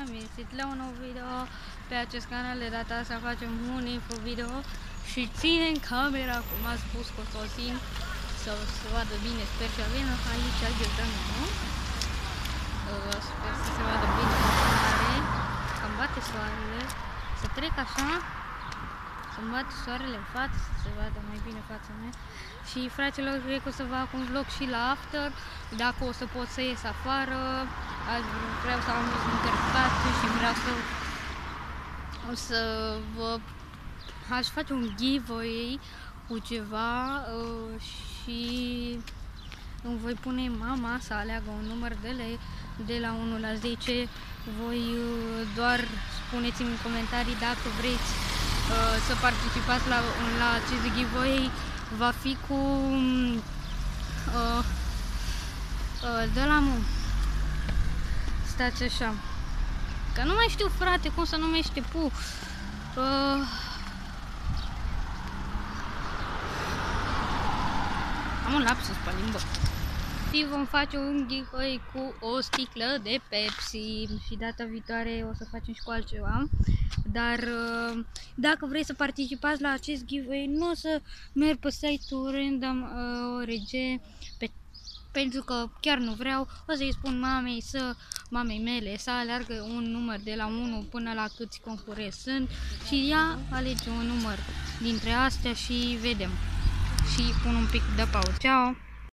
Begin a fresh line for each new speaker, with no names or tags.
Am venit la un nou video pe acest canal. De data asta facem un info video și ținem camera, cum a spus, că o să o țin să se vadă bine. Sper că avem aici aghiotăm, nu? Sper să se vadă bine mare. Cam bate soarele. Să trec așa, să-mi bate soarele în față, să se vadă mai bine fața mea. Și fraților, cred că o să fac un vlog și la after, dacă o să pot să ies afară. Vreau să am încărcat și vreau să aș face un giveaway cu ceva și îmi voi pune mama să aleagă un număr de la 1 la 10. Voi doar spuneți-mi în comentarii dacă vreți să participați la acest giveaway. Va fi cu de la stați așa, că nu mai știu, frate, cum se numește am un lapsus pe limbă. Și vom face un giveaway cu o sticlă de Pepsi și data viitoare o să facem și cu altceva. Dar dacă vrei să participați la acest giveaway, nu o să merg pe site-ul random.org pentru că chiar nu vreau. O să-i spun mamei mele să aleargă un număr de la 1 până la câți concurenți sunt și ea alege un număr dintre astea și vedem. Și pun un pic de pauză. Ciao!